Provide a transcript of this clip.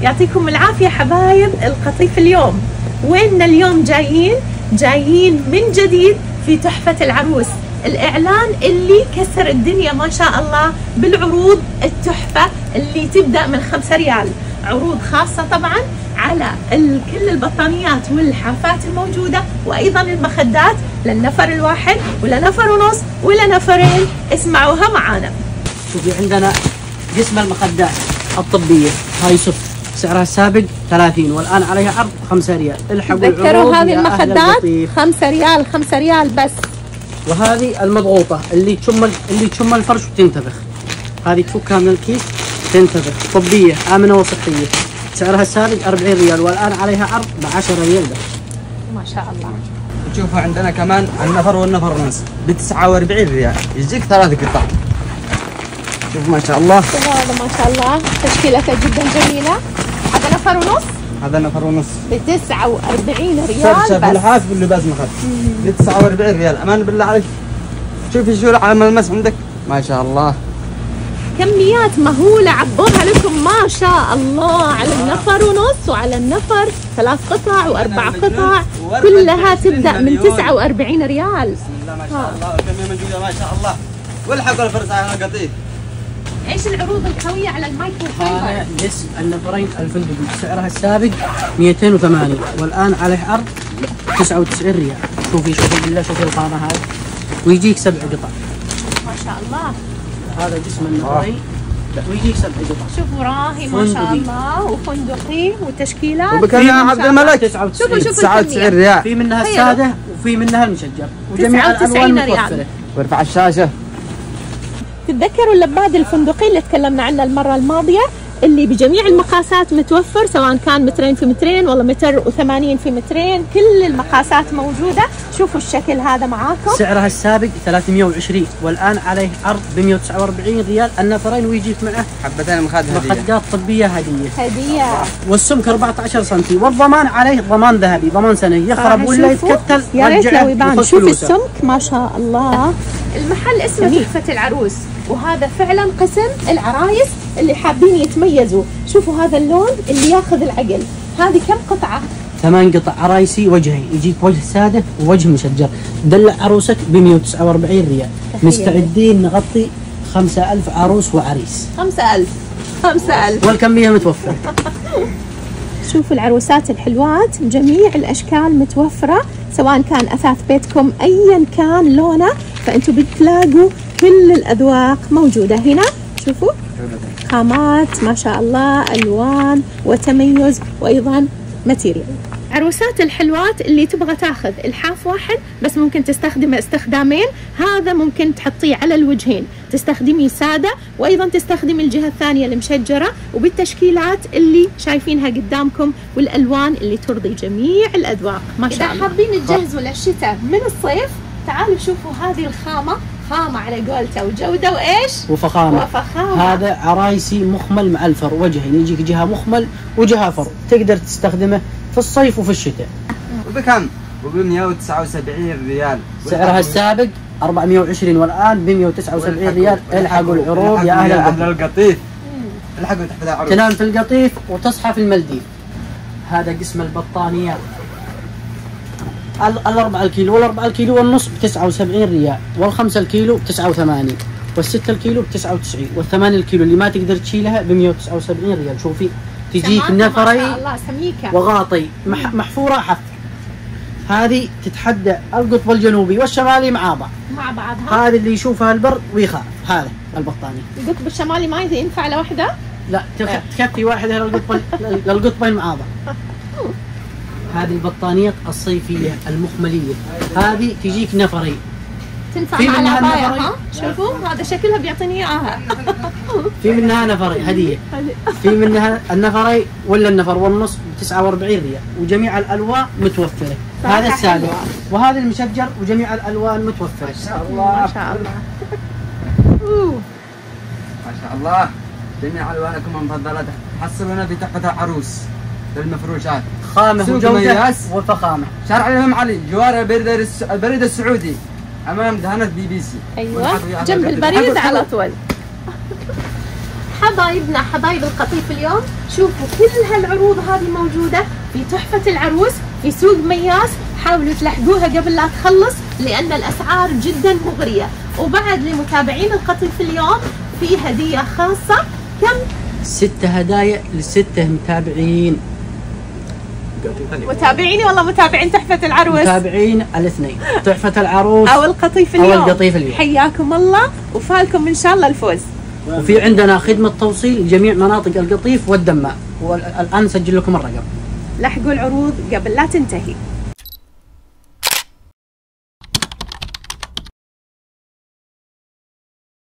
يعطيكم العافية حبايب القطيف. اليوم ويننا اليوم؟ جايين من جديد في تحفة العروس، الإعلان اللي كسر الدنيا ما شاء الله بالعروض التحفة اللي تبدأ من 5 ريال. عروض خاصة طبعا على كل البطانيات والحافات الموجودة، وأيضا المخدات للنفر الواحد ولا نفر ونص ولا نفرين. اسمعوها معانا. شوفي عندنا قسم المخدات الطبية، هاي صف سعرها السابق 30 والآن عليها عرض 5 ريال. الحقوا تذكروا هذه المخدات 5 ريال، 5 ريال بس. وهذه المضغوطة اللي تشم الفرش وتنتفخ، هذه تفكها من الكيس تنتفخ، طبية آمنة وصحية، سعرها السابق 40 ريال والآن عليها عرض ب10 ريال بس. ما شاء الله. تشوفوا عندنا كمان النفر والنفر ونص ب49 ريال، يجيك 3 قطع. شوف ما شاء الله، هذا ما شاء الله تشكيلته جدا جميلة. هذا نفر ونص، هذا نفر ونص ب49 ريال بس. بالحاف باللباس مخد ب49 ريال. امان بالله عليك، شوفي شو على الملمس عندك ما شاء الله، كميات مهولة عبوها لكم ما شاء الله على النفر ونص وعلى النفر 3 قطع و4 قطع، كلها تبدأ من 49 ريال. بسم الله ما شاء الله، والكمية موجودة ما شاء الله. والحق الفرس على القطيف. ايش العروض القوية على المايكرو فايبر؟ هذا قسم النفرين الفندقي، سعرها السابق 280 والآن عليه عرض 99 ريال. شوفي بالله، شوفي القامة هذه، ويجيك 7 قطع. ما شاء الله. هذا جسم النفرين ويجيك 7 قطع. شوفوا راهي ما شاء الله، وفندقي وتشكيلات. وبكم يا عبد الملك؟ 99 ريال. في منها السادة وفي منها المشجر، وجميع الألوان متوفرة. وارفع الشاشة. تتذكروا اللباد الفندقي اللي تكلمنا عنه المرة الماضية، اللي بجميع المقاسات متوفر، سواء كان 2 في 2 ولا 180 في 200، كل المقاسات موجودة. شوفوا الشكل هذا معاكم، سعرها السابق 320 والآن عليه عرض ب 149 ريال النفرين، ويجيك معه حبتين مخدات طبية هدية. والسمك 14 سم، والضمان عليه ضمان ذهبي، ضمان سنة، يخرب ولا يتكتل يا ريت لو يبان. شوف السمك ما شاء الله. المحل اسمه تحفة العروس، وهذا فعلا قسم العرايس اللي حابين يتميزوا. شوفوا هذا اللون اللي ياخذ العقل. هذه كم قطعة؟ 8 قطع عرايسي وجهي، يجيك وجه سادة ووجه مشجر. دلع عروسك ب 149 ريال. مستعدين نغطي 5000 عروس وعريس. 5000 والكمية متوفرة. شوفوا العروسات الحلوات، جميع الأشكال متوفرة، سواء كان أثاث بيتكم أيا كان لونه، فأنتوا بتلاقوا كل الأذواق موجودة هنا. شوفوا خامات ما شاء الله، ألوان وتميز، وأيضا ماتيريال. عروسات الحلوات اللي تبغى تاخذ الحاف واحد بس ممكن تستخدمه استخدامين، هذا ممكن تحطيه على الوجهين، تستخدمي سادة وأيضا تستخدمي الجهة الثانية المشجرة، وبالتشكيلات اللي شايفينها قدامكم، والألوان اللي ترضي جميع الأذواق ما شاء الله. إذا حابين تجهزوا للشتاء من الصيف، تعالوا شوفوا هذه الخامة، خامة على قولته، وجودة وإيش؟ وفخامة. هذا عرايسي مخمل مع الفر وجهي، يجيك جهة مخمل وجهة فر، تقدر تستخدمه في الصيف وفي الشتاء. وبكم؟ وب 179 ريال. سعرها السابق 420 والآن ب 179 ريال. الحقوا العروض يا أهل القطيف. الحقوا تحت العروض. تنام في القطيف وتصحى في الملديف. هذا قسم البطانيات، ال4 الكيلو وال4 الكيلو والنص ب79 ريال، وال5 الكيلو ب89، وال6 الكيلو ب99، وال8 الكيلو اللي ما تقدر تشيلها ب 179 ريال. شوفي تجيك نفري وغاطي محفورة حف. هذه تتحدى القطب الجنوبي والشمالي مع بعض. هذه اللي يشوفها البرد ويخاف. هذا البطانية القطب الشمالي ما ينفع لوحده؟ لا، تكفي واحدة للقطبين مع بعض. هذه البطانيات الصيفية المخملية، هذه تجيك نفري، تنفع مع العباية. ها شوفوا هذا شكلها بيعطيني اياها. في منها نفري هدية، في منها النفري ولا النفر والنص ب49 ريال، وجميع الألوان متوفرة. هذا السادة وهذا المشجر، وجميع الألوان متوفرة. ما شاء الله ما شاء الله. ما شاء الله، جميع ألوانكم المفضلة حصلونا في تحفة العروس للمفروشات، خامة وجودة وفخامة. شارع الإمام علي جوار البريد السعودي، أمام دهانة BBC. أيوة جنب البريد على طول. حبايبنا حبايب القطيف اليوم، شوفوا كل هالعروض هذه موجودة في تحفة العروس في سوق مياس. حاولوا تلحقوها قبل لا تخلص لأن الأسعار جدا مغرية. وبعد لمتابعين القطيف اليوم في هدية خاصة. كم؟ 6 هدايا ل6 متابعين. متابعيني والله متابعين تحفة العروس، متابعين الاثنين تحفة العروس أو القطيف اليوم. أو القطيف اليوم. حياكم الله وفالكم إن شاء الله الفوز. وفي عندنا خدمة توصيل لجميع مناطق القطيف والدمام، والآن نسجل لكم الرقم. لحقوا العروض قبل لا تنتهي.